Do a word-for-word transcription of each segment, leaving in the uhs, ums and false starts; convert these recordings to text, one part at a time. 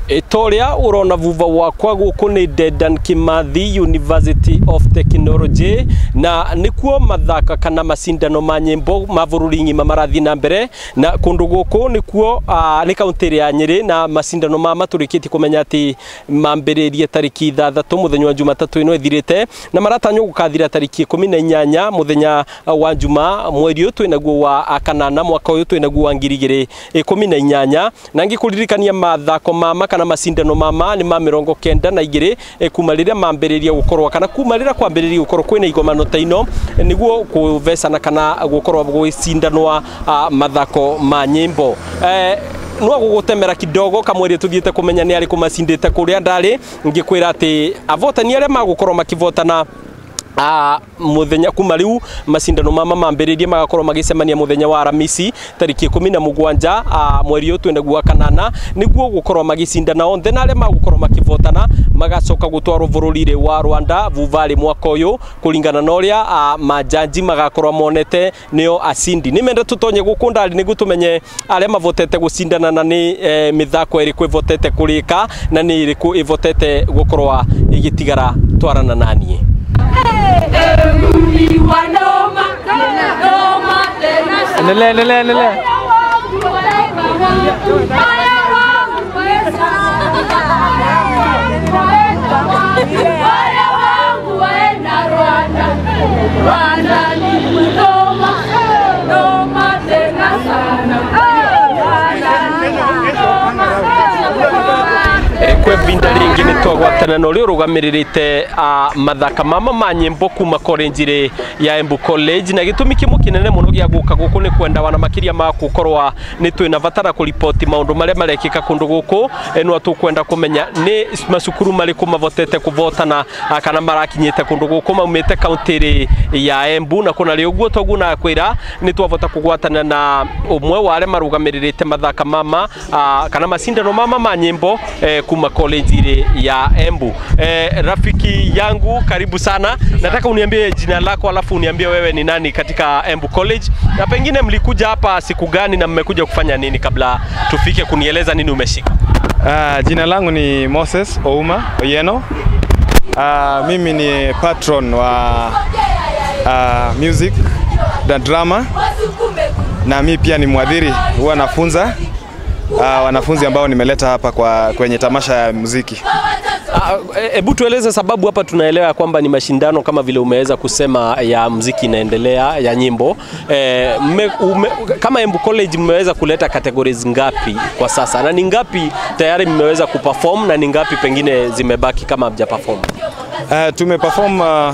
Itoria urona vuva wakwa guku ni Dedan Kimathi University of Technology na nikuo mathaka kana macindano ma nyimbo mavururi ngima marathi na mbere na kundu guku nikuo uh, ni kaunti ya Nyeri na macindano ma maturikiti kumenya ati mambiririe tariki ithathatu muthenya wa Jumatatu ino ithirite na maratanyo gukathira tariki ikumi na inyanya muthenya wa Juma mweri uyu twinaguo wa kanana mwaka uyu twinaguo wa ngiri igiri ikumi na inyanya na ngikuririkania mathako mama kana macindano mama ni ma mirongo kenda na igiri e, kuma riria mambiriria gukorwa kana kuma riria kwambiriria gukorwa kwina igomano ta ino niguo kuvecana kana gukorwa gucindanwa uh, mathako ma nyimbo eh, no gugutemera kidogo kamweri tuthiete kumenya ni ari kumacindite kuria ndari ngikwira ati avotani aria magukorwa makivotana Ah, muthenya kuma riu macindano mama mambiririe magakorwo magicemania muthenya wa Aramisi tariki ikumi na mugwanja ah, mweri uyu twinaguo kanana niguo gukorwo magicindana onthe na aria magukorwo makivotana magacoka gutwarwo bururi wa Rwanda vuvali mwaka uyu kuringana na uria ah, majaji magakorwo monete nio acindi nimende tutonye gukunda ari nigu tumenye aria mavotete gucindana na ni eh, mithako iriku ivotete kurika na ni iriku ivotete gukorwa igitigara twarana nanie. Lele lele lele. Kwe vinda ringi ni twagwatana no rio rugamirite uh, mathaka mama ma nyimbo kuma college ya Embu College na gitumi kimu kinene muno gia guka guku ni kwenda wana makiria ma gukorwa ni twina vatara ku report maundu maria marekika kundu guku eno tukwenda kumenya ni macukuru mariku mavotete kuvotana uh, kana marakinyite kundu guku maumite county ya Embu na kuna rio guo toguna kwira ni twavota kugwatana na umwe wa aria marugamirite mathaka mama uh, kana macindano mama ma nyimbo eh, kuma college ya Embu. Eh, rafiki yangu karibu sana. Nataka uniambie jina lako alafu uniambie wewe ni nani katika Embu College na pengine mlikuja hapa siku gani na mmekuja kufanya nini kabla tufike kunieleza nini umeshika. Uh, jina langu ni Moses Ouma Oyeno. Uh, mimi ni patron wa uh, music na drama na mimi pia ni mwadhiri huwa nafunza Uh, wanafunzi ambao nimeleta hapa kwa kwenye tamasha ya muziki. Hebu uh, tueleze sababu hapa tunaelewa kwamba ni mashindano kama vile umeweza kusema ya muziki inaendelea ya nyimbo. Eh, me, ume, kama Embu College mmeweza kuleta categories ngapi kwa sasa? Na ni ngapi tayari mmeweza kuperform na ni ngapi pengine zimebaki kama hamja perform? Uh, tumeperform uh,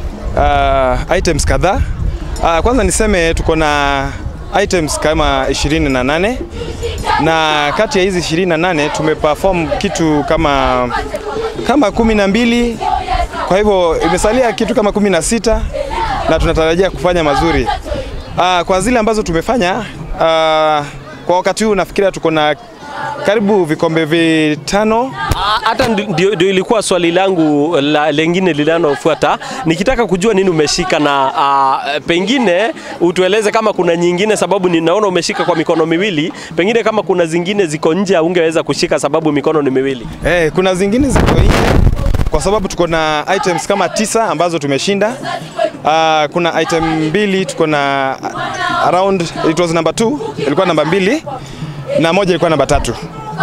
uh, items kadhaa. Uh, kwanza niseme tuko na items kama ishirini na nane na kati ya hizi ishirini na nane tumeperform kitu kama kama kumi na mbili, kwa hivyo imesalia kitu kama kumi na sita na tunatarajia kufanya mazuri. Uh, kwa zile ambazo tumefanya uh, kwa wakati huu nafikiria tuko na karibu vikombe vitano. Hata ndio ilikuwa swali langu la lengine linalofuata, nikitaka kujua nini umeshika na uh, pengine utueleze kama kuna nyingine, sababu ninaona umeshika kwa mikono miwili, pengine kama kuna zingine ziko nje ungeweza kushika sababu mikono ni miwili. Eh, kuna zingine ziko nje kwa sababu tuko na items kama tisa ambazo tumeshinda. Uh, kuna item mbili tuko na around, it was number two, ilikuwa namba mbili na moja ilikuwa namba tatu.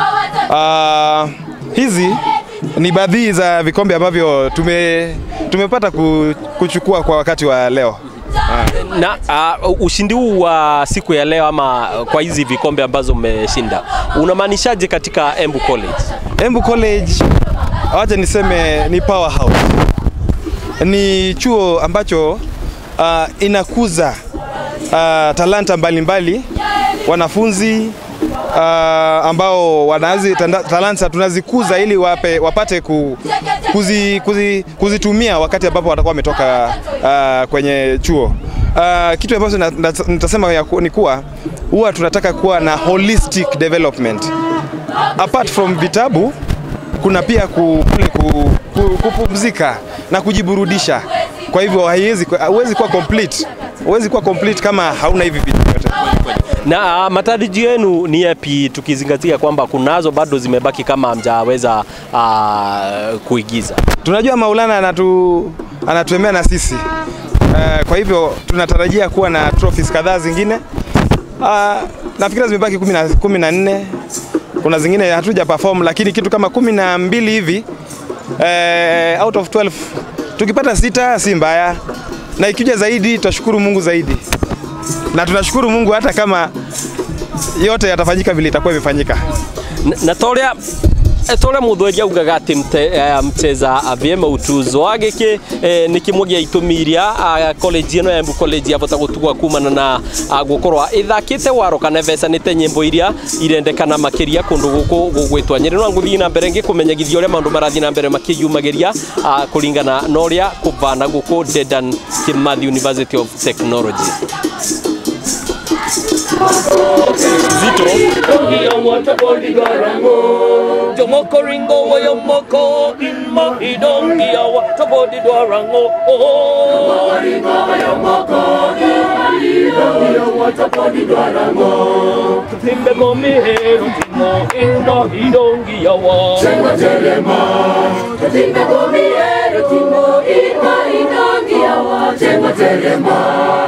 Uh, hizi ni baadhi za vikombe ambavyo tume tumepata kuchukua kwa wakati wa leo. Uh. Na uh, ushindi huu wa siku ya leo ama kwa hizi vikombe ambazo umeshinda unamaanishaje katika Embu College? Embu College, wacha niseme ni powerhouse. Ni chuo ambacho uh, inakuza uh, talanta mbalimbali, wanafunzi Uh, ambao wanazi talanta tunazikuza ili wape, wapate ku, kuzi, kuzi, kuzitumia wakati ambapo watakuwa wametoka uh, kwenye chuo. Uh, kitu ambacho nitasema ni kuwa huwa tunataka kuwa na holistic development. Apart from vitabu kuna pia ku, ku, ku, kupumzika na kujiburudisha. Kwa hivyo haiwezi huwezi kuwa complete. Huwezi kuwa complete kama hauna hivi vitu vyote. Na uh, matarajio yenu ni yapi, tukizingatia kwamba kunazo bado zimebaki kama hamjaweza uh, kuigiza? Tunajua Maulana anatu anatuemea na sisi. Uh, kwa hivyo tunatarajia kuwa na trophies kadhaa zingine. Uh, nafikiri zimebaki kumi na nne. Kuna zingine hatuja perform, lakini kitu kama kumi na mbili hivi uh, out of twelve tukipata sita si mbaya. Na ikija zaidi tutashukuru Mungu zaidi. Na tunashukuru Mungu hata kama yote yatafanyika vile itakuwa imefanyika. Na toria Tore muthweria ugaga ati mcheza vyema utuzo agiki ni kimwe gia itumiria college ino ya Embu College avota gutugwa kumana na gukorwa ithakite waro kana vecanite nyimbo iria irendekana makiria kundu guku gugwitwa Nyeri. No nguthii na mbere ngikumenyagithia uria maundu marathii na mbere makiyumagiria kuringana na uria kuvana guku Dedan Kimathi University of Technology. Zito Jomoko ringo wa yomoko inma hidongi ya watobodi dwarango Jomoko ringo wa yomoko inma hidongi ya watobodi dwarango Kutimbe momi hero timo inno hidongi ya wa Chengwa telema Kutimbe momi hero timo inno hidongi ya wa Chengwa telema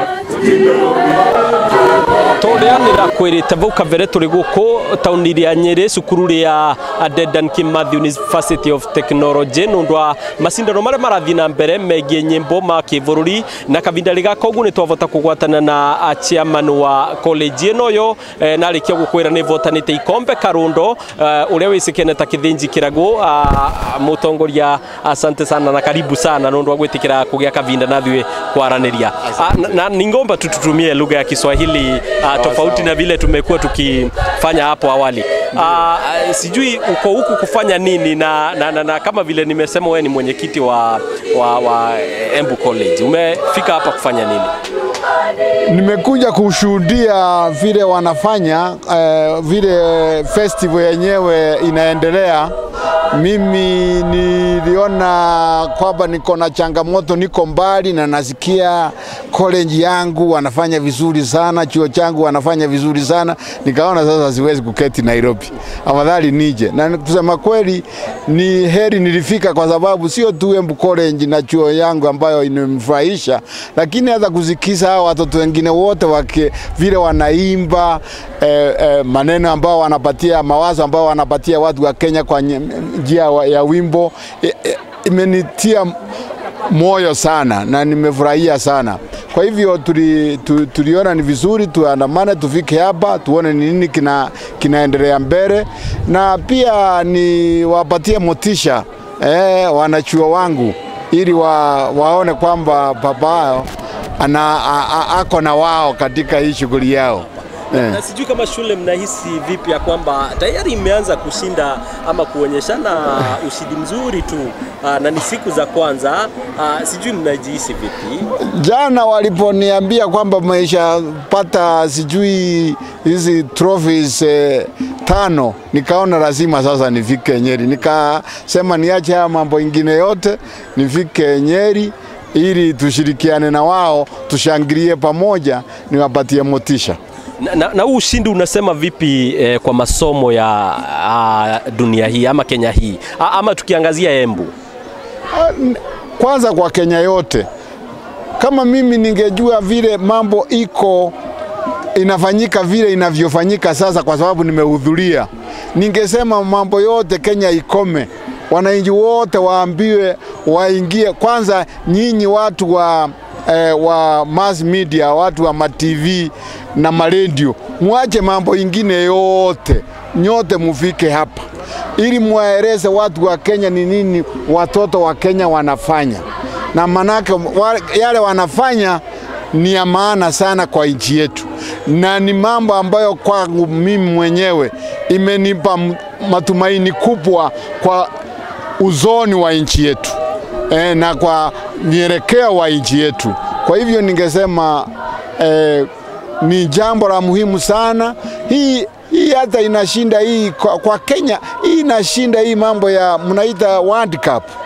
Toreanira kwirite vau kavere turi guku tauni ya Nyeri cukuru ya Dedan Kimathi University of Technology nundwa macindano maria marathi na mbere megie nyimbo ma kibururi na kavinda rigaka ugu ni twavota kugwatana na chairman wa college ino yo eh, na rikia gukwira ni votanite ikombe Karundo uh, uria wisikene ta kithinji kirago uh, mutongoria asante sana na karibu sana nundwa gwitikira kugia kavinda nathwe kwaraniria uh, na, na ningomba tututumie lugha ya Kiswahili uh, tofauti na vile tumekuwa tukifanya hapo awali. Uh, sijui uko huku kufanya nini na, na, na, na kama vile nimesema wewe ni mwenyekiti wa, wa, wa Embu College. Umefika hapa kufanya nini? Nimekuja kushuhudia vile wanafanya uh, vile festival yenyewe inaendelea. Mimi niliona kwamba niko na changamoto, niko mbali na nasikia college yangu wanafanya vizuri sana, chuo changu wanafanya vizuri sana. Nikaona sasa siwezi kuketi Nairobi, afadhali nije. Na kusema kweli ni heri nilifika, kwa sababu sio tu Embu College na chuo yangu ambayo inanifurahisha, lakini hata kusikiza hao watoto wengine wote wake vile wanaimba eh, eh, maneno ambao wanapatia, mawazo ambao wanapatia watu wa Kenya kwa njia ya wimbo, imenitia moyo sana na nimefurahia sana. Kwa hivyo tuli, tu, tuliona ni vizuri tuandamane tufike hapa tuone ni nini kina kinaendelea mbele, na pia ni wapatie motisha eh, wanachuo wangu ili wa, waone kwamba babao ana a, a, ako na wao katika hii shughuli yao. Yeah. Na sijui kama shule mnahisi vipi ya kwamba tayari imeanza kushinda ama kuonyeshana ushindi mzuri tu uh, na ni siku za kwanza, uh, sijui mnajihisi vipi? Jana waliponiambia kwamba maisha pata sijui hizi trophies eh, tano, nikaona lazima sasa nifike Nyeri. Nikasema niache haya mambo ingine yote nifike Nyeri ili tushirikiane na wao, tushangilie pamoja, niwapatie motisha. Na, na, na ushindi unasema vipi eh, kwa masomo ya uh, dunia hii ama Kenya hii A, ama tukiangazia Embu? Kwanza kwa Kenya yote. Kama mimi ningejua vile mambo iko inafanyika vile inavyofanyika sasa, kwa sababu nimehudhuria, ningesema mambo yote Kenya ikome. Wananchi wote waambiwe waingie. Kwanza nyinyi watu wa eh, wa mass media, watu wa ma T V na ma radio, muache mambo ingine yote, nyote mufike hapa ili muwaeleze watu wa Kenya ni nini watoto wa Kenya wanafanya, na manake yale wanafanya ni ya maana sana kwa nchi yetu, na ni mambo ambayo kwangu mimi mwenyewe imenipa matumaini kubwa kwa uzoni wa nchi yetu e, na kwa mielekeo wa nchi yetu. Kwa hivyo ningesema e, ni jambo la muhimu sana. Hii hii hata inashinda hii kwa, kwa Kenya, hii inashinda hii mambo ya mnaita World Cup.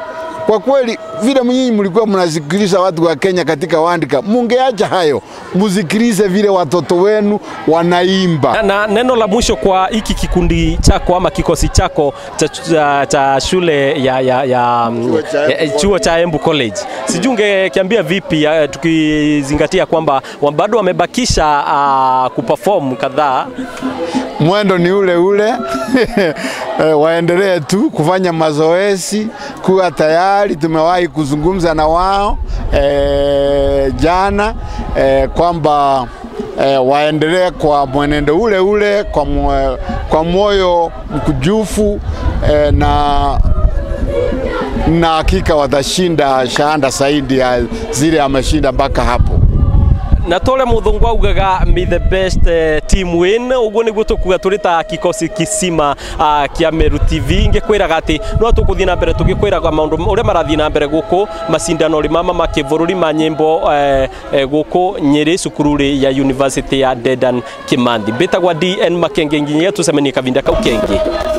Kwa kweli vile mnyinyi mlikuwa mnasikiliza watu wa Kenya katika World Cup, mungeacha hayo, muzikilize vile watoto wenu wanaimba. Na, na neno la mwisho kwa hiki kikundi chako ama kikosi chako cha, cha, cha shule ya, ya, ya chuo cha Embu College, sijui ungekiambia vipi ya, tukizingatia kwamba bado wamebakisha uh, kuperform kadhaa? Mwendo ni ule ule waendelee tu kufanya mazoezi, kuwa tayari. Tumewahi kuzungumza na wao e, jana e, kwamba e, waendelee kwa mwenendo ule ule, kwa, mwe, kwa moyo mkujufu e, na na hakika watashinda shahada zaidi ya zile ameshinda mpaka hapo. Na tole muthungu augaga me the best uh, team win, uguo niguo tukuga turita kikosi kisima uh, kia Meru T V. Ngekwiraga ati no tukuthii na mbere tugikwiraga maundu uria marathii na mbere guku macindano ri mama makibururi ma nyimbo uh, uh, guku Nyeri cukuru ya University ya Dedan Kimathi. Betagwa D N Makenge nginya tucemanie kavinda kau kengi.